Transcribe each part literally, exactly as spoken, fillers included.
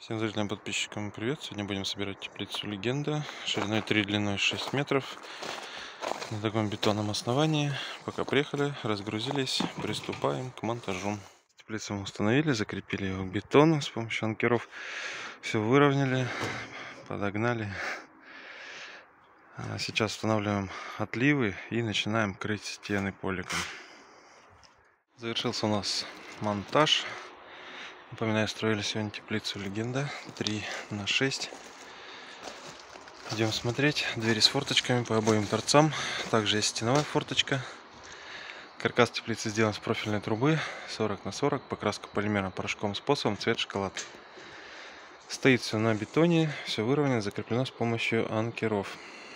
Всем зрителям и подписчикам привет! Сегодня будем собирать теплицу Легенда шириной три, длиной шесть метров на таком бетонном основании. Пока приехали, разгрузились, приступаем к монтажу. Теплицу мы установили, закрепили его к бетону с помощью анкеров. Все выровняли, подогнали. Сейчас устанавливаем отливы и начинаем крыть стены поликом. Завершился у нас монтаж. Напоминаю, строили сегодня теплицу Легенда три на шесть. Идем смотреть. Двери с форточками по обоим торцам. Также есть стеновая форточка. Каркас теплицы сделан с профильной трубы сорок на сорок. Покраска полимерно-порошковым способом. Цвет шоколад. Стоит все на бетоне. Все выровнено, закреплено с помощью анкеров.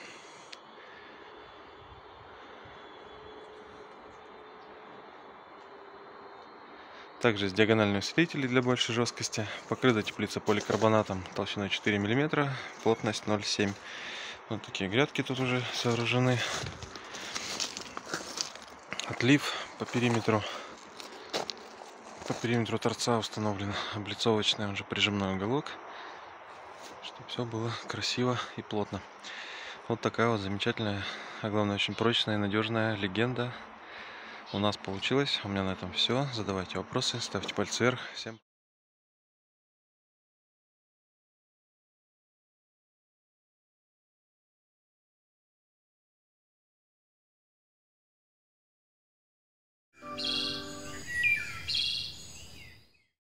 Также есть диагональные усилители для большей жесткости. Покрыта теплица поликарбонатом толщиной четыре миллиметра, плотность ноль целых семь десятых. Вот такие грядки тут уже сооружены. Отлив по периметру. По периметру торца установлен облицовочный, он же прижимной уголок, чтобы все было красиво и плотно. Вот такая вот замечательная, а главное очень прочная и надежная Легенда у нас получилась. У меня на этом все. Задавайте вопросы, ставьте пальцы вверх. Всем